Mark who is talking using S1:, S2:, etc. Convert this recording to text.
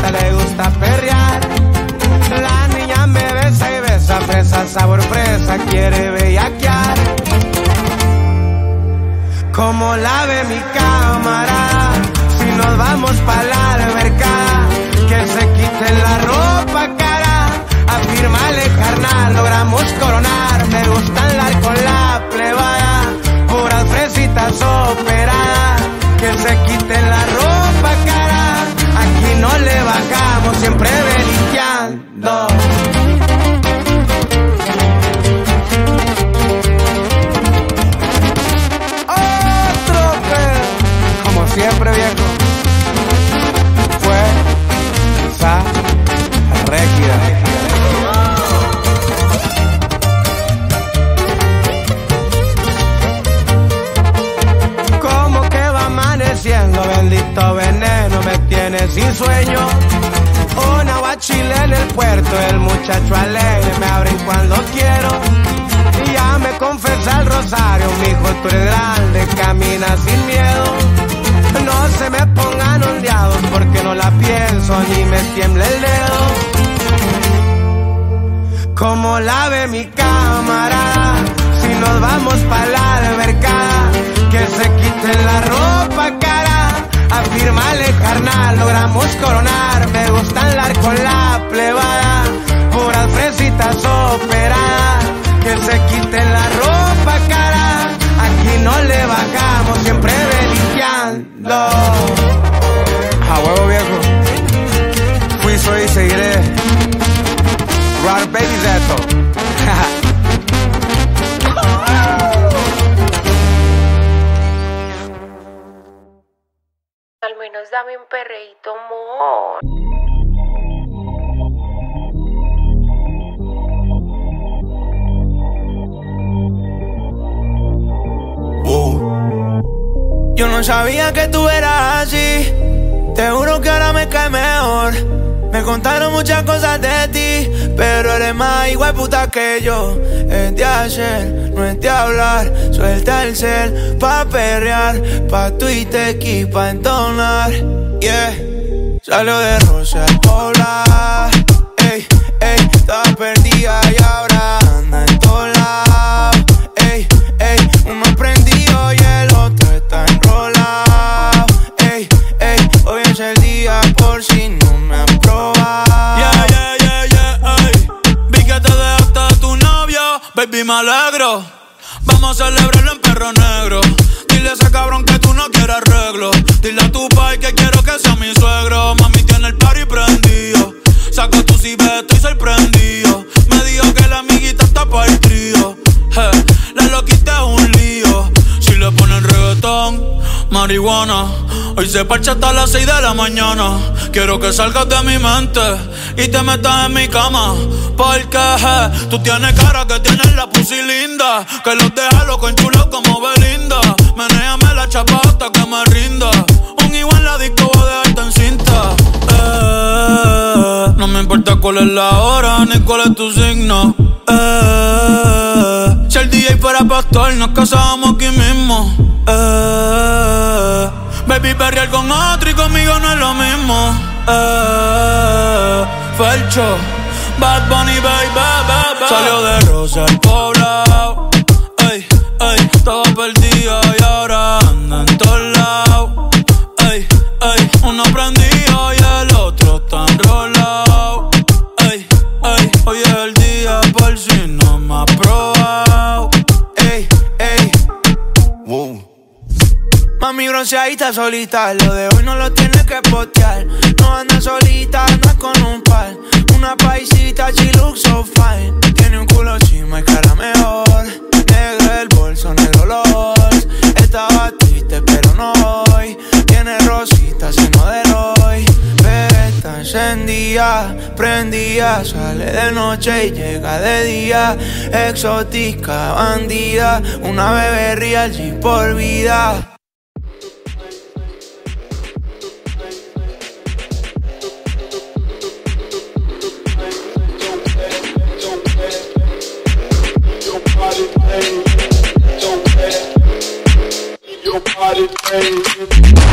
S1: le gusta perrear. La niña me besa y besa, fresa, sabor fresa, quiere bellaquear. Como la ve mi camarada, si nos vamos pa' la albercada, que se quiten la ropa cara, afírmale carnal, logramos coronar. Me gusta andar con la plebada, puras fresitas operadas, que se quiten la ropa cara, aquí no le bajamos, siempre belicando. Siempre viejo, fue esa réquida. Como que va amaneciendo, bendito veneno me tiene sin sueño. Una guachile en el puerto, el muchacho alegre me abren cuando quiero. Y ya me confesa el rosario, mijo, tú eres grande, camina sin miedo. No se me pongan ondeados porque no la pienso ni me tiembla el dedo. Como la ve mi camarada, si nos vamos pa' la albercada, que se quiten la ropa cara, afírmale carnal, logramos coronar. Me gusta andar con la plebada, puras fresitas operadas, que se quiten la ropa cara, aquí no le bajamos, siempre belicando. A huevo viejo, fui, soy y seguiré. Rod Baby Zeto.
S2: Al menos dame un perreíto, amor.
S3: Yo no sabía que tú eras así, te juro que ahora me cae mejor. Me contaron muchas cosas de ti, pero eres más igual puta que yo. Es de hacer, no es de hablar, suelta el cel pa' perrear, pa' Twitter y pa' entonar. Yeah, salió de Rosa al Poblar. Ey, ey, estaba perdida y ahora anda en todos lados. Ey, ey, uno prendido y el otro está enrolado. Ey, ey, hoy es el día por si no me han probado.
S4: Yeah, yeah, yeah, yeah, ey. Vi que te dejaste de tu novio, baby, me alegro. Vamos a celebrarlo en Perro Negro. Dile a ese cabrón que tú no quieres arreglo. Dile a tu pai que quiero que sea mi suegro. Mami tiene el party prendido. Saca tu ciber, estoy sorprendido. Me dijo que la amiguita está para el trío. La loquita es un lío. Si le ponen reggaetón, marihuana, hoy se parcha hasta las 6 de la mañana. Quiero que salgas de mi mente y te metas en mi cama, porque tú tienes cara que tienes la pussy linda, que los deja loco enchulo como Belinda. Menéame la chapa hasta que me rinda. Un igual la disco voy a dejarte en cinta. No me importa cuál es la hora ni cuál es tu signo. Si el DJ fuera pastor, nos casábamos aquí mismo. Baby, perrear con otro y conmigo no es lo mismo. Felcho, Bad Bunny, baby, baby. Salió de Rosa al Poblado. Ey, ey, estaba perdida y ahora anda en todos lados. Ey, ey, uno prendido y el otro está enrolado. Ey, ey, hoy es el día por si no me ha probado.
S3: Ey, ey, wow. Mami bronceadita solita, lo de hoy no lo tienes que postear. No anda solita, anda con un par. Una paisita, she looks so fine. Tiene un culo chima y cara mejor. Negro el bolso, negro los. Estaba triste pero no hoy. Tiene rositas y no de Roy. Pero está encendida, prendida. Sale de noche y llega de día. Exótica, bandida. Una bebé real G por vida.
S5: Your body crazy.